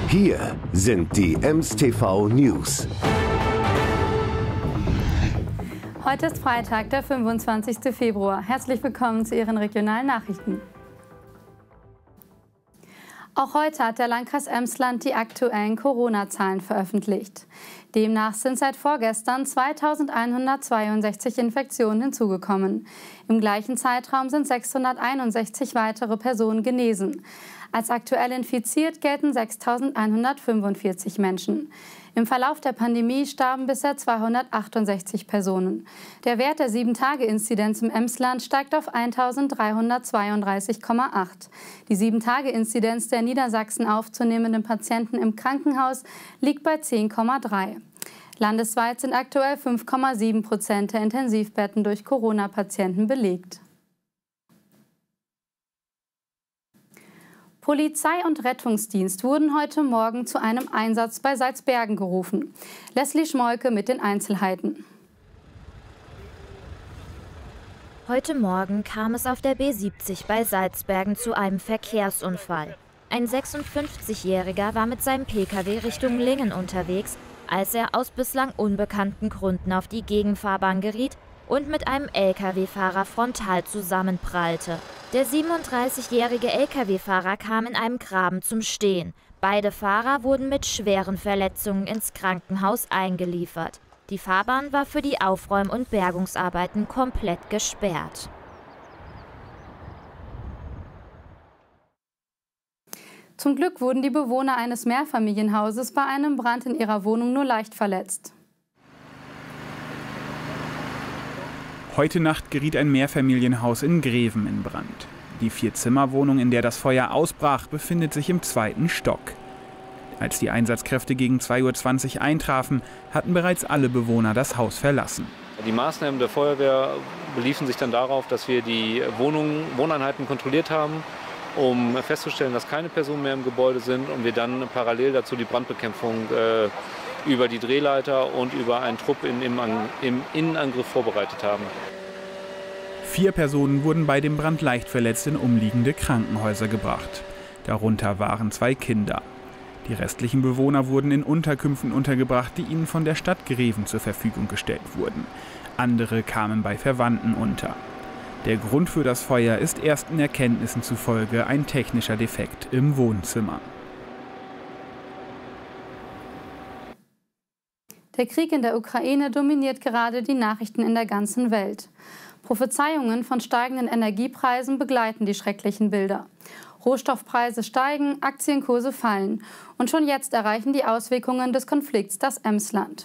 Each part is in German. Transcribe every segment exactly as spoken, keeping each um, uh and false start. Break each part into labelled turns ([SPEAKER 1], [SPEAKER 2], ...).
[SPEAKER 1] Hier sind die Ems T V News.
[SPEAKER 2] Heute ist Freitag, der fünfundzwanzigste Februar. Herzlich willkommen zu Ihren regionalen Nachrichten. Auch heute hat der Landkreis Emsland die aktuellen Corona-Zahlen veröffentlicht. Demnach sind seit vorgestern zweitausendeinhundertzweiundsechzig Infektionen hinzugekommen. Im gleichen Zeitraum sind sechshunderteinundsechzig weitere Personen genesen. Als aktuell infiziert gelten sechstausendeinhundertfünfundvierzig Menschen. Im Verlauf der Pandemie starben bisher zweihundertachtundsechzig Personen. Der Wert der sieben Tage Inzidenz im Emsland steigt auf eintausenddreihundertzweiunddreißig Komma acht. Die sieben Tage Inzidenz der in Niedersachsen aufzunehmenden Patienten im Krankenhaus liegt bei zehn Komma drei. Landesweit sind aktuell fünf Komma sieben Prozent der Intensivbetten durch Corona-Patienten belegt. Polizei und Rettungsdienst wurden heute Morgen zu einem Einsatz bei Salzbergen gerufen. Leslie Schmolke mit den Einzelheiten.
[SPEAKER 3] Heute Morgen kam es auf der B siebzig bei Salzbergen zu einem Verkehrsunfall. Ein sechsundfünfzigjähriger war mit seinem Pkw Richtung Lingen unterwegs, als er aus bislang unbekannten Gründen auf die Gegenfahrbahn geriet und mit einem Lkw-Fahrer frontal zusammenprallte. Der siebenunddreißigjährige Lkw-Fahrer kam in einem Graben zum Stehen. Beide Fahrer wurden mit schweren Verletzungen ins Krankenhaus eingeliefert. Die Fahrbahn war für die Aufräum- und Bergungsarbeiten komplett gesperrt.
[SPEAKER 2] Zum Glück wurden die Bewohner eines Mehrfamilienhauses bei einem Brand in ihrer Wohnung nur leicht verletzt.
[SPEAKER 4] Heute Nacht geriet ein Mehrfamilienhaus in Greven in Brand. Die Vier-Zimmer-Wohnung, in der das Feuer ausbrach, befindet sich im zweiten Stock. Als die Einsatzkräfte gegen zwei Uhr zwanzig eintrafen, hatten bereits alle Bewohner das Haus verlassen.
[SPEAKER 5] Die Maßnahmen der Feuerwehr beliefen sich dann darauf, dass wir die Wohnungen, Wohneinheiten kontrolliert haben, um festzustellen, dass keine Personen mehr im Gebäude sind und wir dann parallel dazu die Brandbekämpfung äh, über die Drehleiter und über einen Trupp in, im, im Innenangriff vorbereitet haben.
[SPEAKER 4] Vier Personen wurden bei dem Brand leicht verletzt in umliegende Krankenhäuser gebracht. Darunter waren zwei Kinder. Die restlichen Bewohner wurden in Unterkünften untergebracht, die ihnen von der Stadt Greven zur Verfügung gestellt wurden. Andere kamen bei Verwandten unter. Der Grund für das Feuer ist ersten Erkenntnissen zufolge ein technischer Defekt im Wohnzimmer.
[SPEAKER 2] Der Krieg in der Ukraine dominiert gerade die Nachrichten in der ganzen Welt. Prophezeiungen von steigenden Energiepreisen begleiten die schrecklichen Bilder. Rohstoffpreise steigen, Aktienkurse fallen. Und schon jetzt erreichen die Auswirkungen des Konflikts das Emsland.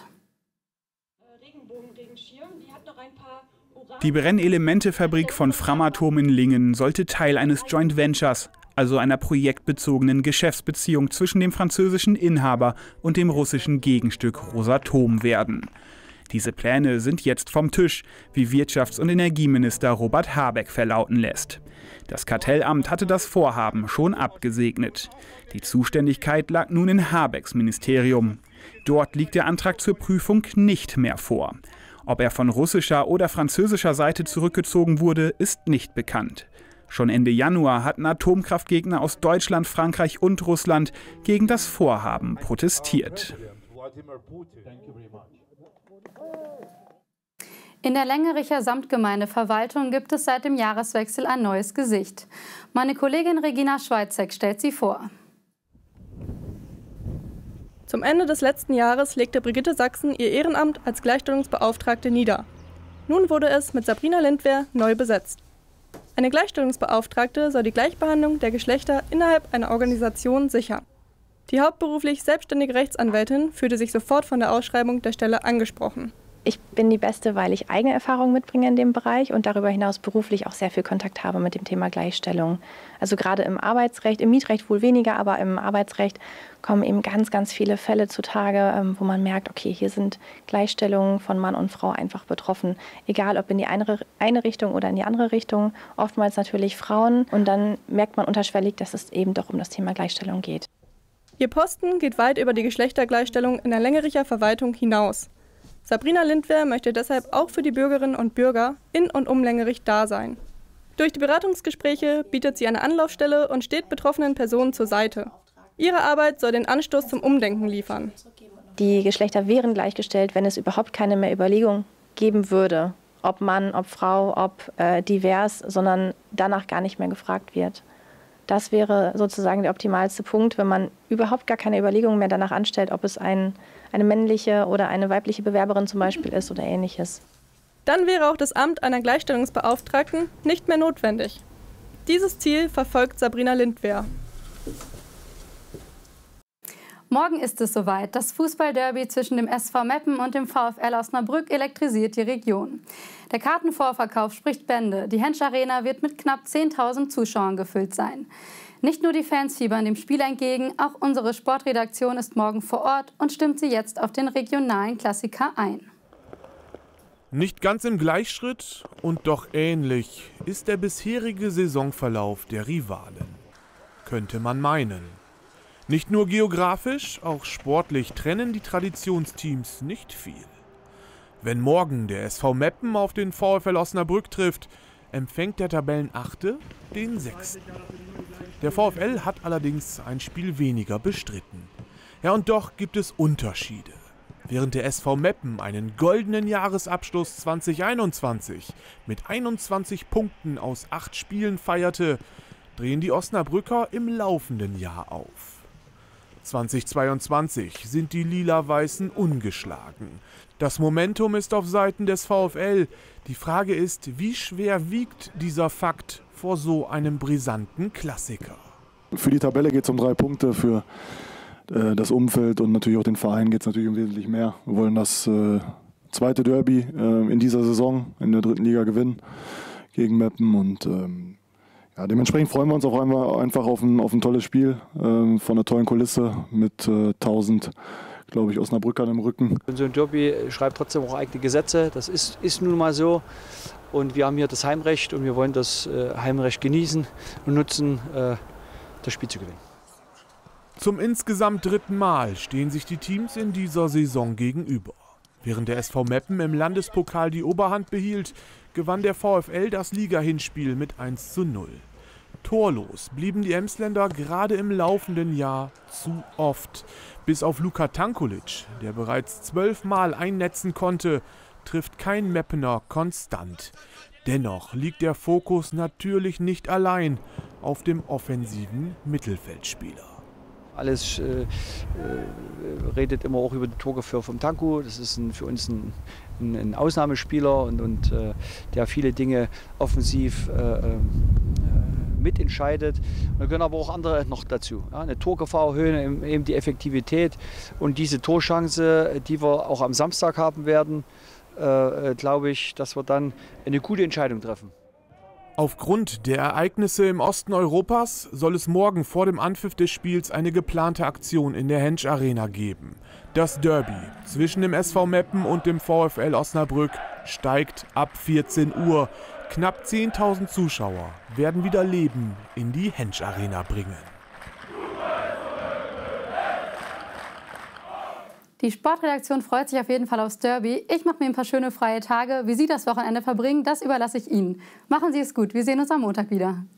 [SPEAKER 4] Die Brennelementefabrik von Framatome in Lingen sollte Teil eines Joint Ventures, also einer projektbezogenen Geschäftsbeziehung zwischen dem französischen Inhaber und dem russischen Gegenstück Rosatom werden. Diese Pläne sind jetzt vom Tisch, wie Wirtschafts- und Energieminister Robert Habeck verlauten lässt. Das Kartellamt hatte das Vorhaben schon abgesegnet. Die Zuständigkeit lag nun in Habecks Ministerium. Dort liegt der Antrag zur Prüfung nicht mehr vor. Ob er von russischer oder französischer Seite zurückgezogen wurde, ist nicht bekannt. Schon Ende Januar hatten Atomkraftgegner aus Deutschland, Frankreich und Russland gegen das Vorhaben protestiert.
[SPEAKER 2] In der Längericher Samtgemeindeverwaltung gibt es seit dem Jahreswechsel ein neues Gesicht. Meine Kollegin Regina Schweizek stellt sie vor.
[SPEAKER 6] Zum Ende des letzten Jahres legte Brigitte Sachsen ihr Ehrenamt als Gleichstellungsbeauftragte nieder. Nun wurde es mit Sabrina Lindwehr neu besetzt. Eine Gleichstellungsbeauftragte soll die Gleichbehandlung der Geschlechter innerhalb einer Organisation sichern. Die hauptberuflich selbstständige Rechtsanwältin fühlte sich sofort von der Ausschreibung der Stelle angesprochen.
[SPEAKER 7] Ich bin die Beste, weil ich eigene Erfahrungen mitbringe in dem Bereich und darüber hinaus beruflich auch sehr viel Kontakt habe mit dem Thema Gleichstellung. Also gerade im Arbeitsrecht, im Mietrecht wohl weniger, aber im Arbeitsrecht kommen eben ganz, ganz viele Fälle zutage, wo man merkt, okay, hier sind Gleichstellungen von Mann und Frau einfach betroffen. Egal ob in die eine, eine Richtung oder in die andere Richtung, oftmals natürlich Frauen. Und dann merkt man unterschwellig, dass es eben doch um das Thema Gleichstellung geht.
[SPEAKER 6] Ihr Posten geht weit über die Geschlechtergleichstellung in der Längericher Verwaltung hinaus. Sabrina Lindwehr möchte deshalb auch für die Bürgerinnen und Bürger in und um Längerich da sein. Durch die Beratungsgespräche bietet sie eine Anlaufstelle und steht betroffenen Personen zur Seite. Ihre Arbeit soll den Anstoß zum Umdenken liefern.
[SPEAKER 7] Die Geschlechter wären gleichgestellt, wenn es überhaupt keine mehr Überlegung geben würde, ob Mann, ob Frau, ob äh, divers, sondern danach gar nicht mehr gefragt wird. Das wäre sozusagen der optimalste Punkt, wenn man überhaupt gar keine Überlegungen mehr danach anstellt, ob es ein, eine männliche oder eine weibliche Bewerberin zum Beispiel ist oder ähnliches.
[SPEAKER 6] Dann wäre auch das Amt einer Gleichstellungsbeauftragten nicht mehr notwendig. Dieses Ziel verfolgt Sabrina Lindwehr.
[SPEAKER 2] Morgen ist es soweit. Das Fußballderby zwischen dem S V Meppen und dem VfL Osnabrück elektrisiert die Region. Der Kartenvorverkauf spricht Bände. Die Hensch Arena wird mit knapp zehntausend Zuschauern gefüllt sein. Nicht nur die Fans fiebern dem Spiel entgegen, auch unsere Sportredaktion ist morgen vor Ort und stimmt sie jetzt auf den regionalen Klassiker ein.
[SPEAKER 8] Nicht ganz im Gleichschritt und doch ähnlich ist der bisherige Saisonverlauf der Rivalen. Könnte man meinen. Nicht nur geografisch, auch sportlich trennen die Traditionsteams nicht viel. Wenn morgen der S V Meppen auf den VfL Osnabrück trifft, empfängt der Tabellenachte den Sechsten. Der VfL hat allerdings ein Spiel weniger bestritten. Ja, und doch gibt es Unterschiede. Während der S V Meppen einen goldenen Jahresabschluss zwanzig einundzwanzig mit einundzwanzig Punkten aus acht Spielen feierte, drehen die Osnabrücker im laufenden Jahr auf. zweitausendzweiundzwanzig sind die Lila-Weißen ungeschlagen. Das Momentum ist auf Seiten des VfL. Die Frage ist, wie schwer wiegt dieser Fakt vor so einem brisanten Klassiker?
[SPEAKER 9] Für die Tabelle geht es um drei Punkte, für äh, das Umfeld und natürlich auch den Verein geht es natürlich um wesentlich mehr. Wir wollen das äh, zweite Derby äh, in dieser Saison in der dritten Liga gewinnen gegen Meppen und ähm, ja, dementsprechend freuen wir uns auch einfach auf ein, auf ein tolles Spiel äh, von einer tollen Kulisse mit äh, tausend, glaube ich, Osnabrückern im Rücken.
[SPEAKER 10] So ein Derby schreibt trotzdem auch eigene Gesetze, das ist, ist nun mal so. Und wir haben hier das Heimrecht und wir wollen das äh, Heimrecht genießen und nutzen, äh, das Spiel zu gewinnen.
[SPEAKER 8] Zum insgesamt dritten Mal stehen sich die Teams in dieser Saison gegenüber. Während der S V Meppen im Landespokal die Oberhand behielt, gewann der VfL das Liga-Hinspiel mit eins zu null. Torlos blieben die Emsländer gerade im laufenden Jahr zu oft. Bis auf Luka Tankulic, der bereits zwölfmal einnetzen konnte, trifft kein Meppener konstant. Dennoch liegt der Fokus natürlich nicht allein auf dem offensiven Mittelfeldspieler.
[SPEAKER 10] Alles äh, äh, redet immer auch über die Torgeführ vom Tanku. Das ist ein, für uns ein, ein, ein Ausnahmespieler und, und äh, der viele Dinge offensiv äh, äh, mitentscheidet. Und da gehören aber auch andere noch dazu. Ja, eine Torgefahr erhöhen, eben die Effektivität und diese Torchance, die wir auch am Samstag haben werden, äh, glaube ich, dass wir dann eine gute Entscheidung treffen.
[SPEAKER 8] Aufgrund der Ereignisse im Osten Europas soll es morgen vor dem Anpfiff des Spiels eine geplante Aktion in der Hensch Arena geben. Das Derby zwischen dem S V Meppen und dem VfL Osnabrück steigt ab vierzehn Uhr. Knapp zehntausend Zuschauer werden wieder Leben in die Hensch Arena bringen.
[SPEAKER 2] Die Sportredaktion freut sich auf jeden Fall aufs Derby. Ich mache mir ein paar schöne freie Tage. Wie Sie das Wochenende verbringen, das überlasse ich Ihnen. Machen Sie es gut. Wir sehen uns am Montag wieder.